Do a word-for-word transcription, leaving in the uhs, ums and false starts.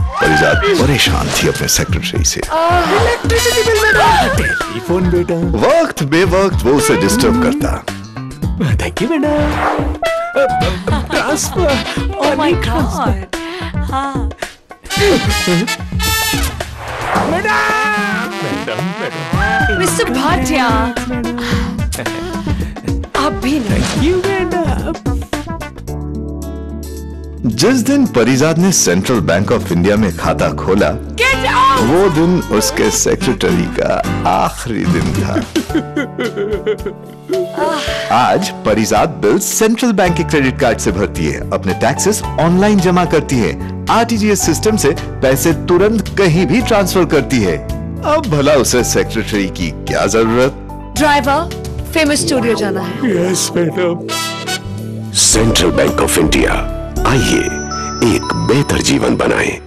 परिजात परेशान थी अपने सेक्रेटरी से। इलेक्ट्रिसिटी बिल बेटा, टेलीफोन बेटा, वक्त बेवक्त वो उसे डिस्टर्ब करता। थैंक यू बेटा, ट्रांसफर, ओह माय गॉड। हाँ मिस्टर भाटिया, अब भी नहीं। यू बेटा। जिस दिन परिजात ने सेंट्रल बैंक ऑफ इंडिया में खाता खोला, वो दिन उसके सेक्रेटरी का आखिरी दिन था। आज परिजात बिल सेंट्रल बैंक के क्रेडिट कार्ड से भरती है, अपने टैक्सेस ऑनलाइन जमा करती है, आरटीजीएस सिस्टम से पैसे तुरंत कहीं भी ट्रांसफर करती है। अब भला उसे सेक्रेटरी की क्या जरूरत? ड्राइवर, फेमस स्टूडियो जाना है। Yes madam. Central bank of India, आइए एक बेहतर जीवन बनाएं।